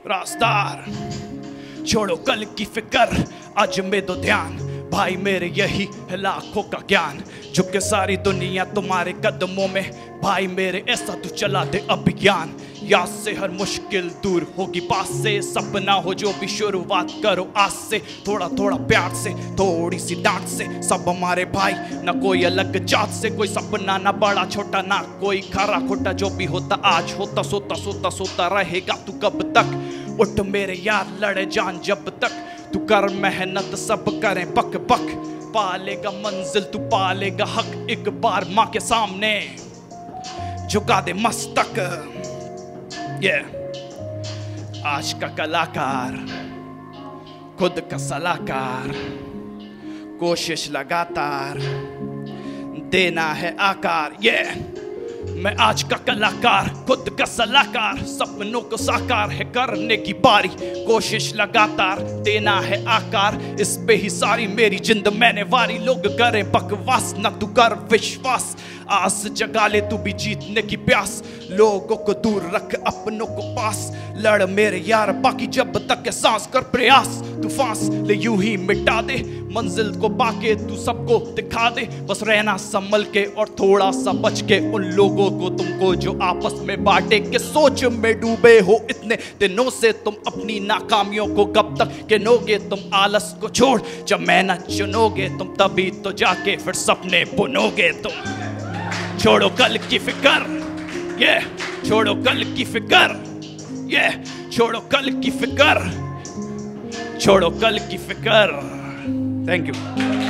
रास्तार। छोड़ो कल की फिक्र, आज में दो ध्यान, भाई मेरे यही है लाखों का ज्ञान। झुके सारी दुनिया तुम्हारे कदमों में, भाई मेरे ऐसा तू चला दे अभियान। याद से हर मुश्किल दूर होगी पास से, सपना हो जो भी शुरुआत करो आज से। थोड़ा थोड़ा प्यार से, थोड़ी सी डांट से, सब हमारे भाई, ना कोई अलग जात से। कोई सपना ना बड़ा छोटा, ना कोई खरा खोटा, जो भी होता आज होता, सोता सोता सोता रहेगा तू कब तक। उठ मेरे यार लड़े जान जब तक, तू कर मेहनत सब करें पक पक। पालेगा मंजिल तू पालेगा हक, एक बार माँ के सामने झुका दे मस्तक। आज का कलाकार खुद का सलाहकार, कोशिश लगातार देना है आकार। मैं आज का कलाकार खुद का सलाहकार, सपनों को साकार है करने की बारी। कोशिश लगातार देना है आकार, इस पे ही सारी मेरी जिंद मैंने वारी। लोग करे बकवास ना तू कर विश्वास, आस जगा ले तू भी जीतने की प्यास। लोगों को दूर रख अपनों को पास, लड़ मेरे यार बाकी जब तक है सांस। कर प्रयास तू फांस ले यूं ही मिटा दे, मंजिल को पाके तू सबको दिखा दे। बस रहना संभल के और थोड़ा सा बच के उन लोगों को तुमको जो आपस में बांटे के। सोच में डूबे हो इतने दिनों से तुम अपनी नाकामियों को, कब तक गिनोगे तुम आलस को छोड़। जब मेहनत चुनोगे तुम तभी तो जाके फिर सपने बुनोगे तुम। छोड़ो कल की फिक्र, छोड़ो कल की फिक्र, छोड़ो कल की फिक्र, छोड़ो कल की फिक्र। Thank you.